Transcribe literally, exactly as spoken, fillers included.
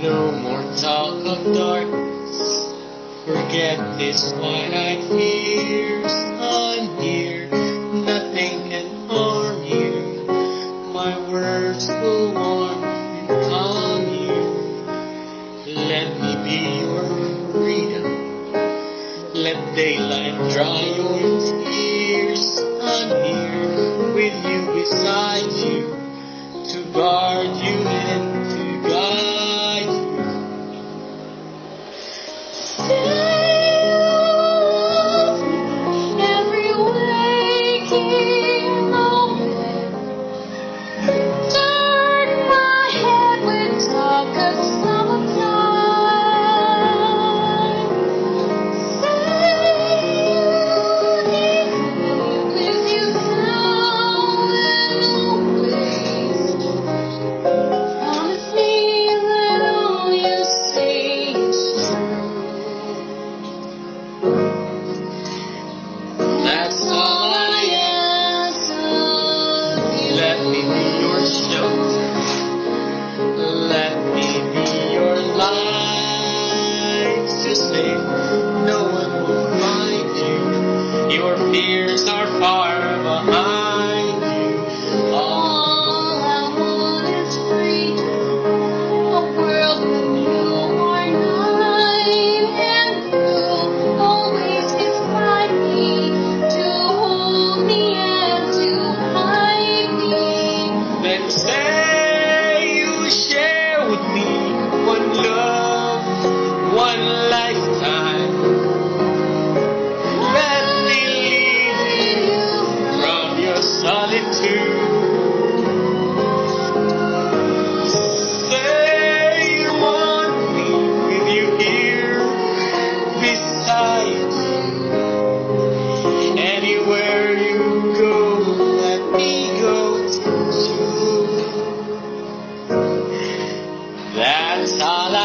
No more talk of darkness. Forget this white eyed fears. I'm here. Nothing can harm you. My words will warm and calm you. Let me be your freedom. Let daylight dry your tears. I'm here with you, beside you, to guard you and to guide you. Stay with me every waking moment. Turn my head with talk of summertime. Say you need me with you now and always. Promise me that all you say is true. That's all I ask of you. Let me be your shelter. Let me be your light. So safe, no one will find you. Your fears are far behind you. All I want is freedom, a world where you are mine and true, always beside me, to hold me and to hide me. Then say you share with me one love, one lifetime. Let me lead you from your solitude. Say you want me with you here beside you. Anywhere you go, let me go too. That's all I